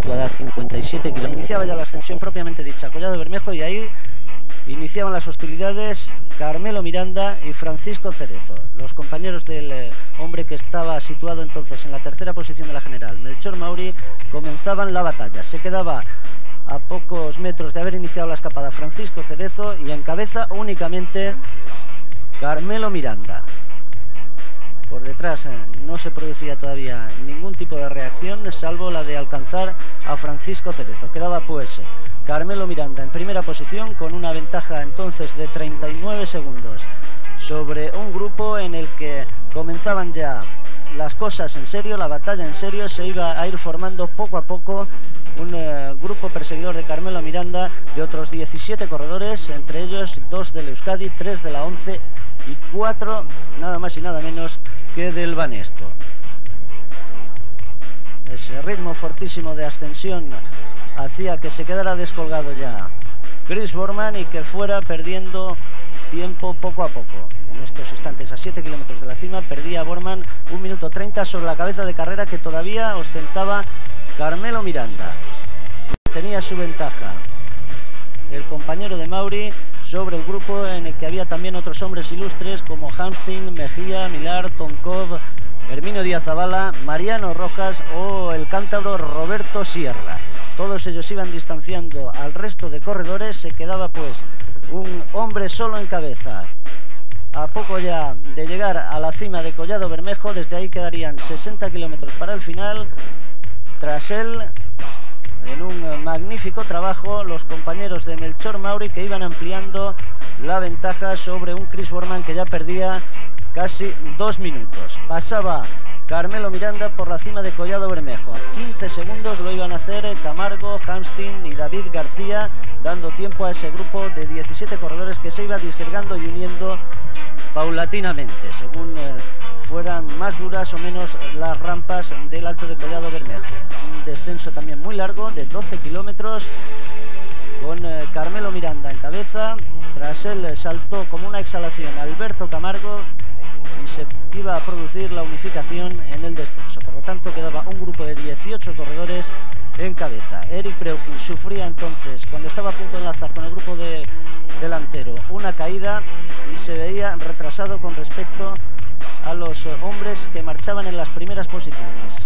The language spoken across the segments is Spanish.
situada a 57 kilómetros. Iniciaba ya la ascensión propiamente dicha, Collado Bermejo, y ahí iniciaban las hostilidades Carmelo Miranda y Francisco Cerezo, los compañeros del hombre que estaba situado entonces en la tercera posición de la general, Melchor Mauri. Comenzaban la batalla. Se quedaba a pocos metros de haber iniciado la escapada Francisco Cerezo y en cabeza únicamente Carmelo Miranda. Por detrás no se producía todavía ningún tipo de reacción, salvo la de alcanzar a Francisco Cerezo. Quedaba pues Carmelo Miranda en primera posición con una ventaja entonces de 39 segundos sobre un grupo en el que comenzaban ya las cosas en serio, la batalla en serio. Se iba a ir formando poco a poco un grupo perseguidor de Carmelo Miranda de otros 17 corredores, entre ellos 2 del Euskadi, 3 de la 11 y 4 nada más y nada menos que del Banesto. Ese ritmo fortísimo de ascensión hacía que se quedara descolgado ya Chris Borman y que fuera perdiendo tiempo poco a poco. En estos instantes, a 7 kilómetros de la cima, perdía Borman 1 minuto 30 sobre la cabeza de carrera que todavía ostentaba Carmelo Miranda. Tenía su ventaja el compañero de Mauri sobre el grupo en el que había también otros hombres ilustres como Hamstin, Mejía, Milar, Tonkov, Herminio Díaz Zabala, Mariano Rojas o el cántabro Roberto Sierra. Todos ellos iban distanciando al resto de corredores. Se quedaba pues un hombre solo en cabeza. A poco ya de llegar a la cima de Collado Bermejo, desde ahí quedarían 60 kilómetros para el final. Tras él, en un magnífico trabajo, los compañeros de Melchor Mauri, que iban ampliando la ventaja sobre un Chris Borman que ya perdía casi 2 minutos. Pasaba Carmelo Miranda por la cima de Collado Bermejo. A 15 segundos lo iban a hacer Camargo, Hamstin y David García, dando tiempo a ese grupo de 17 corredores que se iba disgregando y uniendo paulatinamente, según fueran más duras o menos las rampas del Alto de Collado Bermejo. Un descenso también muy largo de 12 kilómetros con Carmelo Miranda en cabeza. Tras él saltó como una exhalación Alberto Camargo y se iba a producir la unificación en el descenso. Por lo tanto, quedaba un grupo de 18 corredores en cabeza. Eric Breuking sufría entonces, cuando estaba a punto de enlazar con el grupo delantero, una caída y se veía retrasado con respecto a los hombres que marchaban en las primeras posiciones.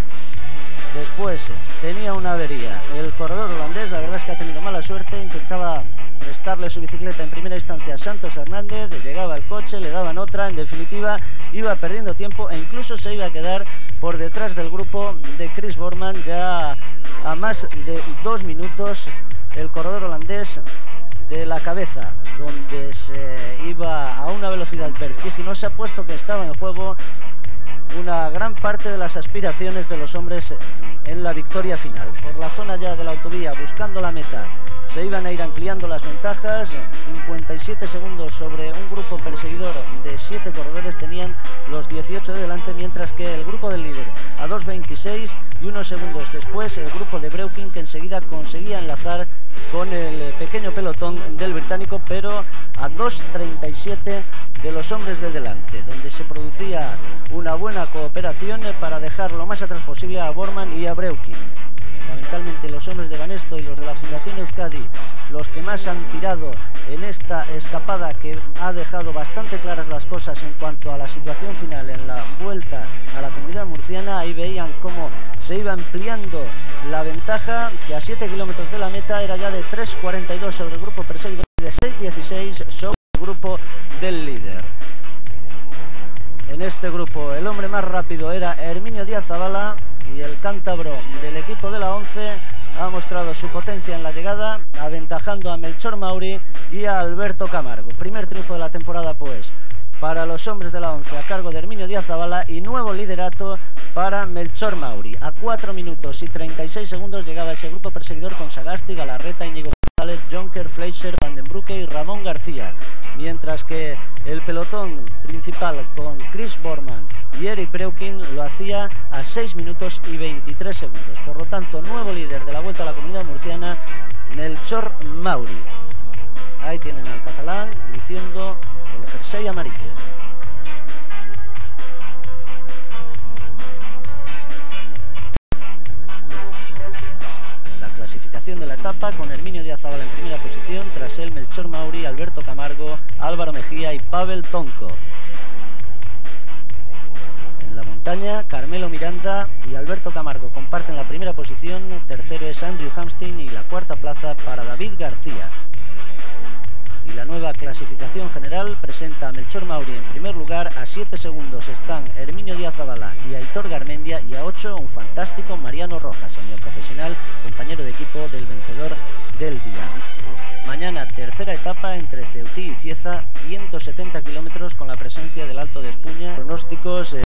Después tenía una avería el corredor holandés. La verdad es que ha tenido mala suerte. Intentaba prestarle su bicicleta en primera instancia a Santos Hernández, llegaba el coche, le daban otra, en definitiva iba perdiendo tiempo e incluso se iba a quedar por detrás del grupo de Chris Borman ya a más de 2 minutos. El corredor holandés de la cabeza, donde se iba a una velocidad vertiginosa, puesto que estaba en juego una gran parte de las aspiraciones de los hombres en la victoria final. Por la zona ya de la autovía, buscando la meta, se iban a ir ampliando las ventajas. 57 segundos sobre un grupo perseguidor de 7 corredores tenían los 18 de delante, mientras que el grupo del líder a 2.26 y unos segundos después el grupo de Breuking, que enseguida conseguía enlazar con el pequeño pelotón del británico, pero a 2.37 de los hombres de delante, donde se producía una buena cooperación para dejar lo más atrás posible a Borman y a Breuking. Fundamentalmente los hombres de Banesto y los de la Fundación Euskadi, los que más han tirado en esta escapada, que ha dejado bastante claras las cosas en cuanto a la situación final en la vuelta a la Comunidad Murciana. Ahí veían cómo se iba ampliando la ventaja, que a 7 kilómetros de la meta era ya de 3.42 sobre el grupo perseguidor y de 6.16 sobre el grupo del líder. En este grupo el hombre más rápido era Herminio Díaz Zabala, y el cántabro del equipo de la 11 ha mostrado su potencia en la llegada, aventajando a Melchor Mauri y a Alberto Camargo. Primer triunfo de la temporada pues para los hombres de la 11 a cargo de Herminio Díaz Zabala, y nuevo liderato para Melchor Mauri. A 4 minutos y 36 segundos llegaba ese grupo perseguidor con Sagasti, Galarreta, Íñigo González, Jonker, Fleischer, Van den Broeke y Ramón García, mientras que el pelotón principal con Chris Borman y Eric Breuking lo hacía a 6 minutos y 23 segundos. Por lo tanto, nuevo líder de la Vuelta a la Comunidad Murciana, Melchor Mauri. Ahí tienen al catalán luciendo el jersey amarillo. clasificación de la etapa, con Herminio Díaz Zabala en primera posición, tras él Melchor Mauri, Alberto Camargo, Álvaro Mejía y Pavel Tonko. En la montaña, Carmelo Miranda y Alberto Camargo comparten la primera posición, tercero es Andrew Hamstin y la cuarta plaza para David García. Y la nueva clasificación general presenta a Melchor Mauri en primer lugar, a 7 segundos están Herminio Díaz Zabala y Aitor Garmendia, y a 8 un fantástico Mariano Rojas, semiprofesional, compañero de equipo del vencedor del día. Mañana tercera etapa entre Ceutí y Cieza, 170 kilómetros con la presencia del Alto de Espuña. Pronósticos